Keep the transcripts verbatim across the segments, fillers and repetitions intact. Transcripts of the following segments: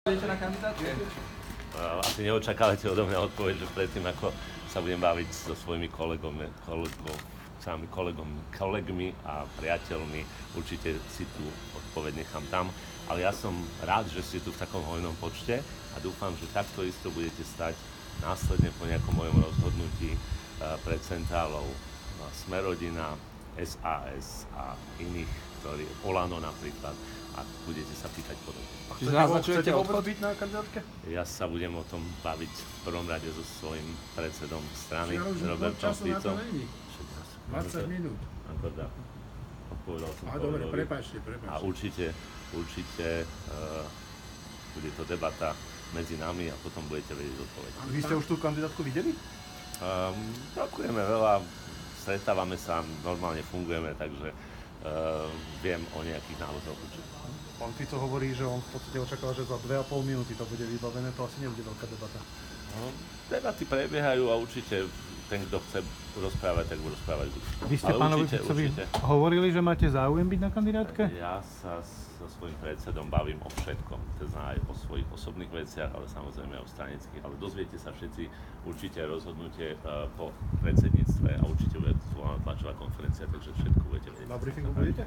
Budete na kandidátke? Asi neočakávate odo mňa odpoveď, že predtým, ako sa budem baviť so svojimi kolegom, kolegom, sami kolegom, kolegmi a priateľmi, určite si tú odpoveď nechám tam. Ale ja som rád, že ste tu v takom hojnom počte a dúfam, že takto isto budete stať následne po nejakom mojom rozhodnutí pred centrálou Smerodina, es a es a iných, ktorí, Olano napríklad, a budete sa pýtať podobne. Čiže naznačujete vôbec byť na kandidátke? Ja sa budem o tom baviť v prvom rade so svojím predsedom strany, Čiže Robertom Ficom. dvadsať minút. Ako dá. Povedal som Á, dobre, prepáčte, prepáčte. A určite, určite uh, bude to debata medzi nami a potom budete vedieť odpoveď. Vy ste už tú kandidátku videli? Um, rokujeme veľa, stretávame sa, normálne fungujeme, takže uh, viem o nejakých návozoch určite. Pán Fico hovorí, že on v podstate očakáva, že za dve a pol minúty to bude vybavené, to asi nebude veľká debata. No, debaty prebiehajú a určite ten, kto chce rozprávať, tak bude rozprávať. Vy ste pánovi Ficovi hovorili, že máte záujem byť na kandidátke? Ja sa so svojím predsedom bavím o všetkom, teda aj o svojich osobných veciach, ale samozrejme aj o stranických, ale dozviete sa všetci určite rozhodnutie uh, po predsedníctve a určite bude zvolaná tlačová konferencia, takže všetko budete vedieť. Na briefingu budete?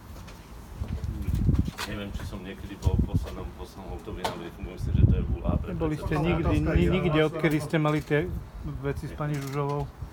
Neviem, či som niekedy bol v poslednom, poslednom období na briefingu, myslím, že to je úloha pre Neboli ste predsedu. nikdy, nikde, odkedy ste mali tie veci s pani Žužovou?